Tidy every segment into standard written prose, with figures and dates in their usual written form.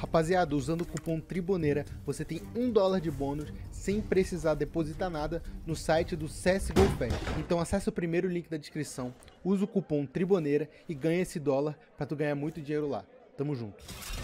Rapaziada, usando o cupom TRIBUNEIRA, você tem $1 de bônus sem precisar depositar nada no site do CSGO Fest. Então acesse o primeiro link da descrição, usa o cupom TRIBUNEIRA e ganha esse dólar pra tu ganhar muito dinheiro lá. Tamo junto.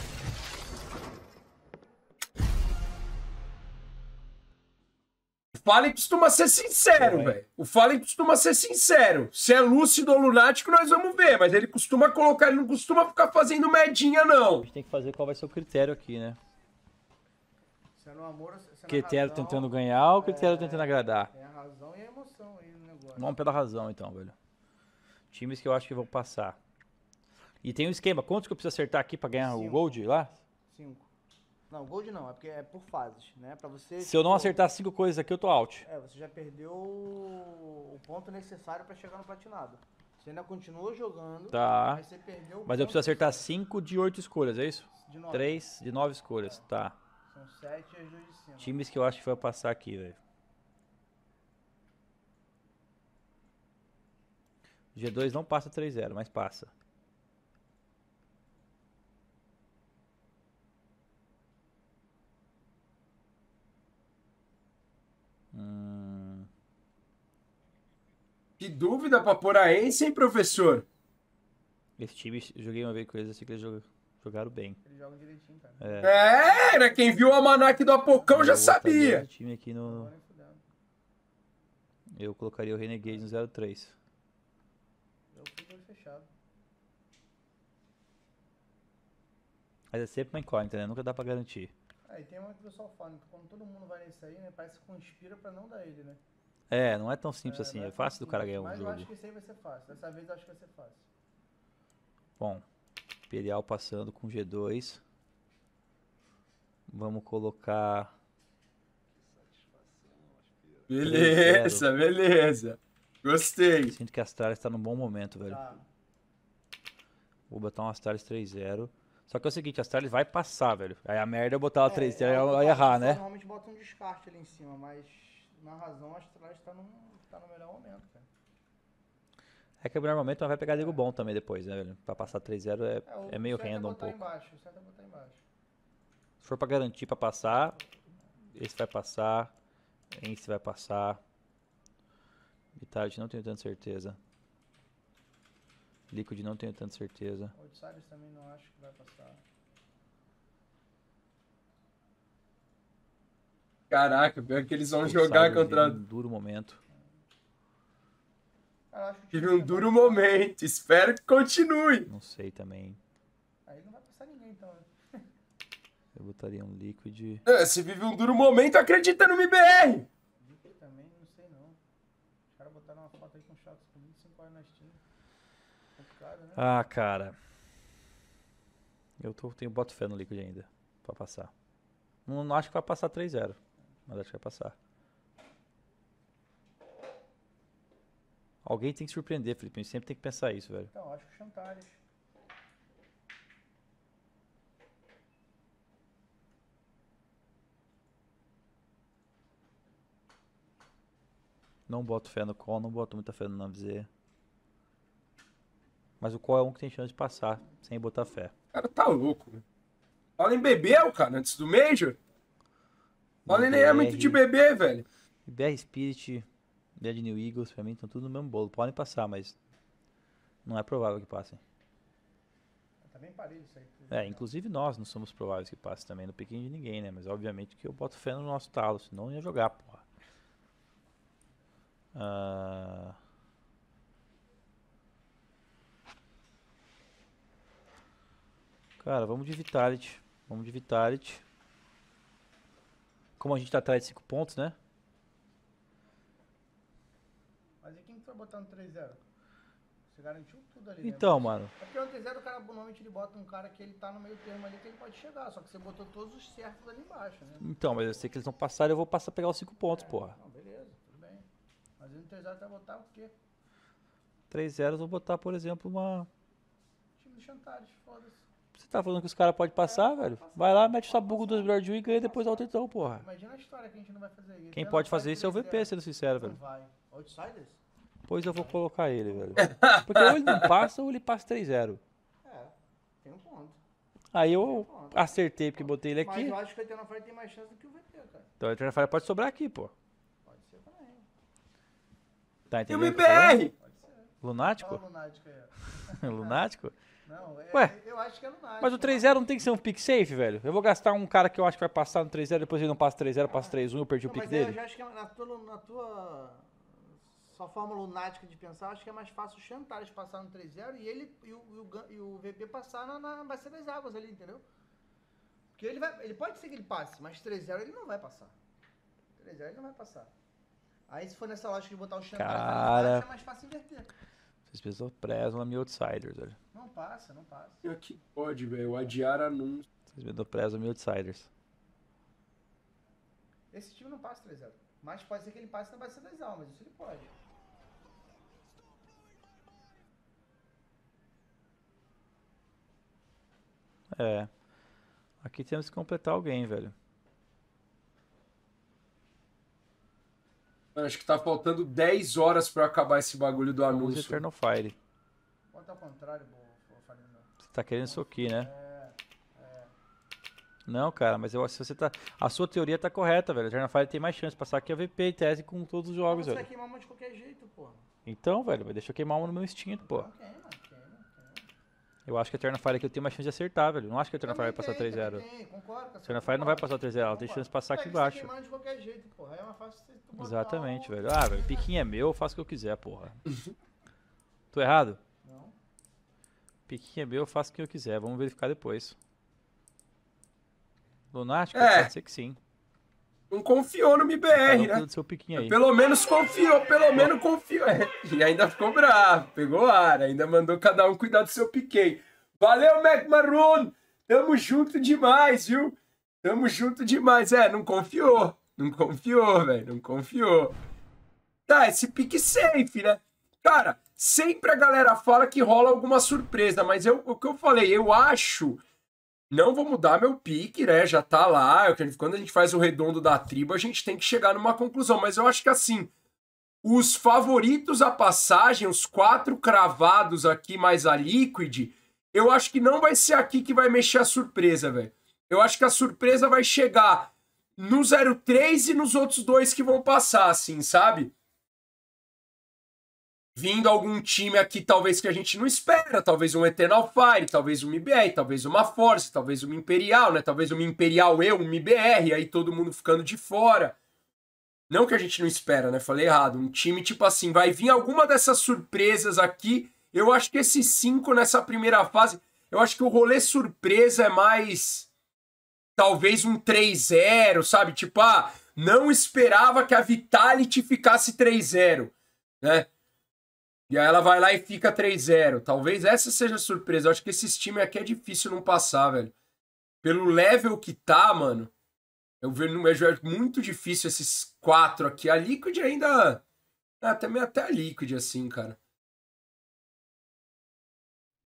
O Fallen costuma ser sincero, velho. O Fallen costuma ser sincero. Se é lúcido ou lunático, nós vamos ver. Mas ele costuma colocar, ele não costuma ficar fazendo medinha, não. A gente tem que fazer qual vai ser o critério aqui, né? Se é no amor, se é na Critério razão, tentando ganhar ou critério tentando agradar? tem a razão e a emoção aí no negócio. Vamos pela razão, então, velho. Times que eu acho que vão passar. E tem um esquema. Quantos que eu preciso acertar aqui pra ganhar o 5. Gold lá? 5. Não, gold não, é porque é por fases, né? Pra você... Se eu não acertar 5 coisas aqui, eu tô out. É, você já perdeu o ponto necessário pra chegar no platinado. Você ainda continuou jogando, Tá. mas você perdeu o Mas eu ponto preciso acertar 5 de 8 escolhas, é isso? de 9. 3 de 9 escolhas, tá. São 7 e as 2 de cima. Times que eu acho que vai passar aqui, velho. G2 não passa 3-0, mas passa. Que dúvida pra Poraense, hein, professor? Esse time, eu joguei uma vez com eles, assim que eles jogaram bem. Eles jogam direitinho, cara. Era quem viu o almanac do Apocão já Eu vou fazer sabia. esse time aqui no... Agora é fudendo. Eu colocaria o Renegade no 0-3. Eu fui de olho fechado. Mas é sempre uma incógnita, né? Nunca dá pra garantir. Aí tem uma que o pessoal fala, que quando todo mundo vai nesse aí, né? Parece que conspira pra não dar ele, né? É, não é tão simples assim. não É tão fácil do cara simples, ganhar um mas eu jogo. acho que esse aí vai ser fácil. Dessa vez eu acho que vai ser fácil. Bom, Imperial passando com G2. Vamos colocar... Beleza, beleza. Gostei. Sinto que a Astralis tá num bom momento, velho. Tá. Vou botar um Astralis 3-0. Só que é o seguinte, a Astralis vai passar, velho. Aí a merda é botar ela 3-0 e ela errar, né? Normalmente bota um descarte ali em cima, mas na razão a Astralis tá no melhor momento, cara. É que normalmente ela vai pegar nego bom também depois, né, velho? Pra passar 3-0 é meio certo random um botar pouco. Embaixo, o certo é botar embaixo. Se for pra garantir pra passar, esse vai passar, esse vai passar. Vitality não tenho tanta certeza. Liquid não tenho tanta certeza. Outsiders também não acho que vai passar. Caraca, pior que eles vão Outsiders jogar contra... vive um duro momento. Cara, eu acho que o Tive time um vai duro passar. momento. Espero que continue. Não sei também. Aí não vai passar ninguém então, né? Eu botaria um Liquid. Se vive um duro momento, acredita no MBR. Liquid também, não sei não. Os caras botaram uma foto aí com shots com 25 horas na Steam. Complicado, né? Ah, cara. Eu boto fé no Liquid ainda. Pra passar. Não acho que vai passar 3-0. Mas acho que vai passar. Alguém tem que surpreender, Felipe. A gente sempre tem que pensar isso, velho. Então, acho que o Chantares. Não boto fé no Call, não boto muita fé no Navz. Mas o Call é um que tem chance de passar, sem botar fé. O cara tá louco, velho. Fallen bebeu, cara, antes do Major. Fallen nem é muito de beber, velho. BR Spirit, Dead New Eagles, pra mim estão tudo no mesmo bolo. Podem passar, mas não é provável que passem. Tá bem parelho isso aí. É, inclusive nós não somos prováveis que passem também no piquinho de ninguém, né? Mas obviamente que eu boto fé no nosso talo, senão eu ia jogar, porra. Cara, vamos de Vitality. Vamos de Vitality. Como a gente tá atrás de 5 pontos, né? Mas e quem que tu vai botar no 3-0? Você garantiu tudo ali, né? Então, mano. É porque no 3-0 o cara normalmente ele bota um cara que ele tá no meio termo ali que ele pode chegar. Só que você botou todos os certos ali embaixo, né? Então, mas eu sei que eles vão passar e eu vou passar a pegar os 5 pontos, porra. Não, beleza, tudo bem. Mas no 3-0 tu vai botar o quê? 3-0 eu vou botar, por exemplo, uma... Time de Chantares, foda-se. Você tá falando que os caras podem passar, velho? Vai lá, mete sua buga 2 melhores de um e ganha depois alto então, porra. Imagina a história que a gente não vai fazer isso. Quem pode fazer isso é o VP, sendo sincero, Não velho. vai. Outsiders? Pois eu vou colocar ele, velho. Porque ou ele não passa ou ele passa 3-0. É, tem um ponto. Aí eu acertei porque botei ele Mas aqui. eu acho que o Eternal Fire tem mais chance do que o VP, cara. Então o Eternal Fire pode sobrar aqui, pô. Pode ser também. Tá E o entendendo? o que eu tô falando? MBR? Pode ser. Lunático? Fala Lunático aí. Lunático? Não, Ué, eu acho que é Lunático. Mas o 3-0 não tem que ser um pick safe, velho? Eu vou gastar um cara que eu acho que vai passar no 3-0, depois ele não passa 3-0, passa 3-1, eu perdi o Não, pick mas aí eu dele. já acho que na tua sua forma lunática de pensar, acho que é mais fácil o Chantares passar no 3-0 e o VP passar na Bacia das Águas ali, entendeu? Porque ele pode ser que ele passe, mas 3-0 ele não vai passar. 3-0 ele não vai passar. Aí se for nessa lógica de botar o Chantares Cara. é mais fácil inverter. Vocês pessoas prezam a minha Outsiders, velho. Não passa, não passa. Aqui pode, velho. Adiar anúncio. Vocês menosprezam a minha Outsiders. Esse time não passa 3-0. Mas pode ser que ele passe na Bacia das Almas, isso ele pode. É. Aqui temos que completar alguém, velho. Acho que tá faltando 10 horas pra eu acabar esse bagulho do Use anúncio. Eternal Fire. Bota ao contrário, Farinha. Você tá querendo isso aqui, né? Não, cara, mas eu acho que você tá. A sua teoria tá correta, velho. Eternal Fire tem mais chance de passar aqui a VP em tese com todos os jogos, Você vai velho. queimar uma de qualquer jeito, porra. Então, velho, deixa eu queimar uma no meu instinto, pô. Não queima. Eu acho que a Eternal Fire aqui eu tenho mais chance de acertar, velho. Não acho que a Eternal Fire vai passar 3-0. Concordo. Eternal Fire não vai passar 3-0, ela tem chance de passar aqui embaixo. Você queimando de qualquer jeito, porra. É mais fácil você botar Exatamente, um- velho. Ah, velho, piquinho é meu, eu faço o que eu quiser, porra. Tô errado? Não. Piquinho é meu, eu faço o que eu quiser. Vamos verificar depois. Lunático? É. Pode ser que sim. Não confiou no Cada MBR, um né? cuida do seu piquinho aí. Pelo menos confiou, pelo menos confiou. É, e ainda ficou bravo, pegou ar, ainda mandou cada um cuidar do seu piquei. Valeu, Mac Maroon! Tamo junto demais, viu? Tamo junto demais. É, não confiou. Não confiou, velho. Não confiou. Tá, esse pique safe, né? Cara, sempre a galera fala que rola alguma surpresa, mas o que eu falei, eu acho... Não vou mudar meu pique, né? Já tá lá. Quando a gente faz o redondo da tribo, a gente tem que chegar numa conclusão. Mas eu acho que assim, os favoritos à passagem, os 4 cravados aqui mais a Liquid, eu acho que não vai ser aqui que vai mexer a surpresa, velho. Eu acho que a surpresa vai chegar no 0-3 e nos outros 2 que vão passar, assim, sabe? Vindo algum time aqui, talvez que a gente não espera, talvez um Eternal Fire, talvez um MBR, talvez uma Force, talvez uma Imperial, né? Talvez uma Imperial um MBR, aí todo mundo ficando de fora. Não que a gente não espera, né? Falei errado. Um time tipo assim, vai vir alguma dessas surpresas aqui. Eu acho que esses 5 nessa primeira fase, eu acho que o rolê surpresa é mais... Talvez um 3-0, sabe? Tipo, não esperava que a Vitality ficasse 3-0, né? E aí ela vai lá e fica 3-0. Talvez essa seja a surpresa. Eu acho que esses times aqui é difícil não passar, velho. Pelo level que tá, mano. Eu vejo muito difícil esses 4 aqui. A Liquid ainda... Também até a Liquid, assim, cara.